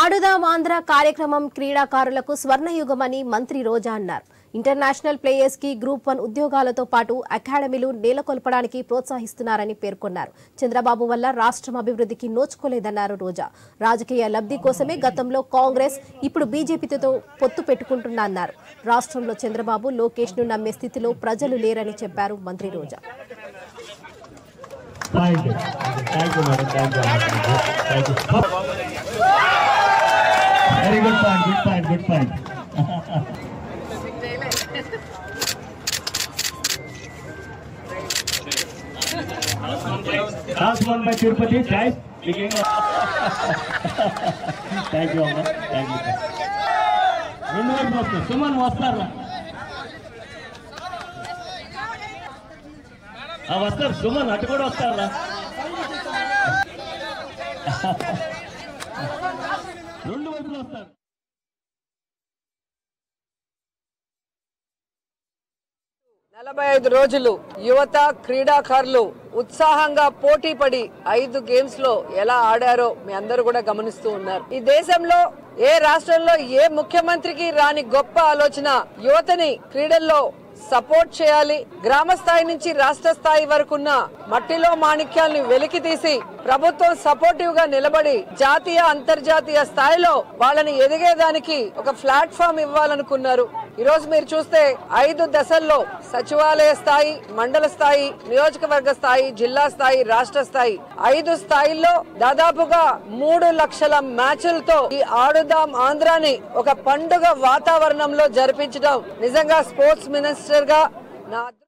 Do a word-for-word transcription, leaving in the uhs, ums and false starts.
ఆడుదాం ఆంధ్ర కార్యక్రమం క్రీడాకారులకు స్వర్ణయుగమని మంత్రి రోజా అన్నారు. ఇంటర్నేషనల్ ప్లేయర్స్ కి గ్రూప్ వన్ ఉద్యోగాలతో పాటు అకాడమీలు నెలకొల్పడానికి ప్రోత్సహిస్తున్నారని పేర్కొన్నారు. చంద్రబాబు వల్ల రాష్ట్రం అభివృద్ధికి నోచుకోలేదన్నారు రోజా. రాజకీయ లబ్ధి కోసమే గతంలో కాంగ్రెస్ ఇప్పుడు బీజేపీతో పొత్తు పెట్టుకుంటున్నారు. రాష్ట్రంలో చంద్రబాబు లోకేష్ ను నమ్మే స్థితిలో ప్రజలు లేరని చెప్పారు మంత్రి రోజా. Thank you. Thank you, madam. Thank you. Thank you. Very good point. Good point. Good point. Last one by Tirupati, guys. Thank you, Amma. Thank you. Rendu వైపు వస్తారు. సుమన్ వస్తారా? వస్తారు సుమన్ అటు కూడా వస్తారా? రెండు వైపులు వస్తారు. నలభై ఐదు రోజులు యువత క్రీడాకారులు ఉత్సాహంగా పోటీ పడి ఐదు గేమ్స్ లో ఎలా ఆడారో మీ అందరూ కూడా గమనిస్తూ ఉన్నారు. ఈ దేశంలో ఏ రాష్ట్రంలో ఏ ముఖ్యమంత్రికి రాని గొప్ప ఆలోచన యువతని క్రీడల్లో సపోర్ట్ చేయాలి. గ్రామ స్థాయి నుంచి రాష్ట్ర స్థాయి వరకున్న మట్టిలో మాణిక్యాలను వెలికి తీసి ప్రభుత్వం సపోర్టివ్ గా నిలబడి జాతీయ అంతర్జాతీయ స్థాయిలో వాళ్ళని ఎదిగేదానికి ఒక ప్లాట్ఫామ్ ఇవ్వాలనుకున్నారు. ఈ రోజు మీరు చూస్తే ఐదు దశల్లో సచివాలయ స్థాయి, మండల స్థాయి, నియోజకవర్గ స్థాయి, జిల్లా స్థాయి, రాష్ట్ర స్థాయి ఐదు స్థాయిల్లో దాదాపుగా మూడు లక్షల మ్యాచ్లతో ఈ ఆడుదాం ఆంధ్రాని ఒక పండుగ వాతావరణంలో జరిపించడం నిజంగా స్పోర్ట్స్ మినిస్టర్ గా నా